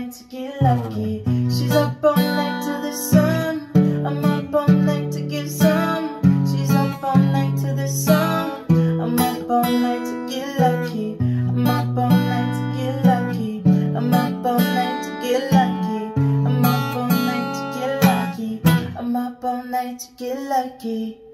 night to get lucky. She's up all night to the sun. I'm up all night to get some. She's up all night to the sun. I'm up all night to get lucky. I'm up all night to get lucky. I'm up all night to get lucky. I'm up all night to get lucky. I'm up all night to get lucky.